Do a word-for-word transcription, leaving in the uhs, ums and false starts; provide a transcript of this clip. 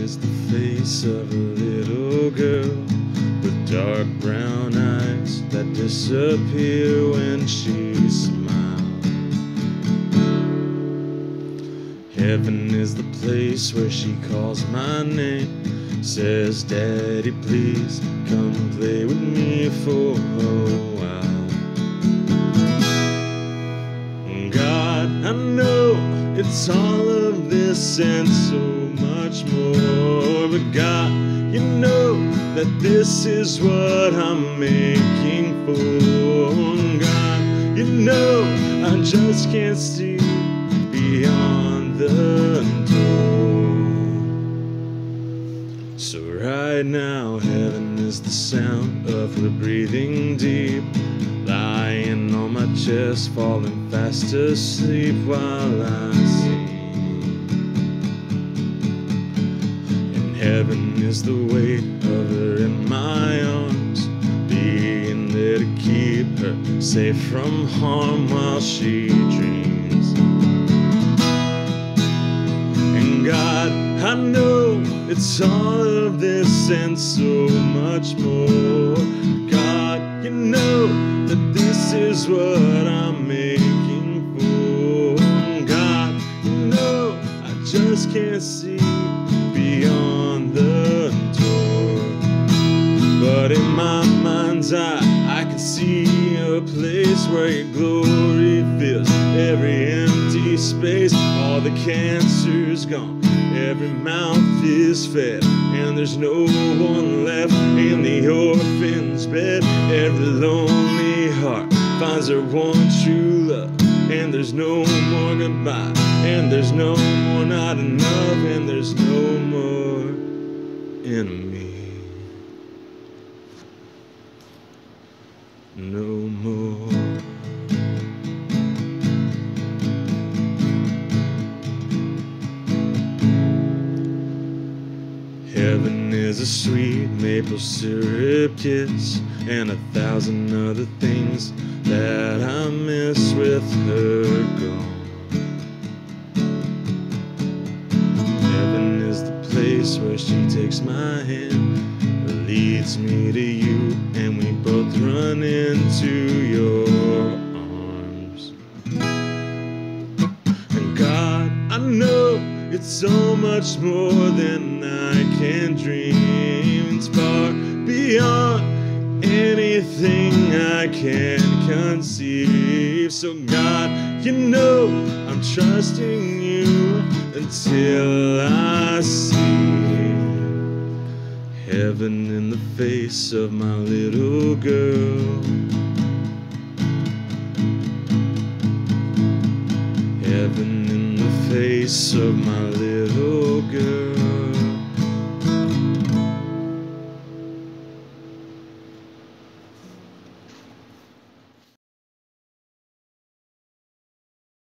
is the face of a little girl with dark brown eyes that disappear when she smiles. Heaven is the place where she calls my name, says, "Daddy, please come play with me for a while." God, I know it's all of this and so much more, but God, you know that this is what I'm making for. God, you know I just can't see beyond the door. So right now, heaven is the sound of her breathing deep, lying on my chest, falling fast asleep while I sing. And heaven is the weight of her in my arms, being there to keep her safe from harm while she dreams. And God, I know it's all of this and so much more. God, you know that this is what I'm making for. God, you know I just can't see beyond the door. But in my mind's eye, I can see a place where your glory fills every empty space. All the cancer's gone, every mouth is fed, and there's no one left in the orphan's bed. Every lonely heart finds their one true love, and there's no more goodbye, and there's no more not enough, and there's no more enemy. No more. Heaven is a sweet maple syrup kiss, and a thousand other things that I miss with her gone. Heaven is the place where she takes my hand, leads me to you, and we both run into your arms. And God, I know it's so much more than I can dream. It's far beyond anything I can conceive. So God, you know I'm trusting you until I see heaven in the face of my little girl. Heaven in the face of my little girl.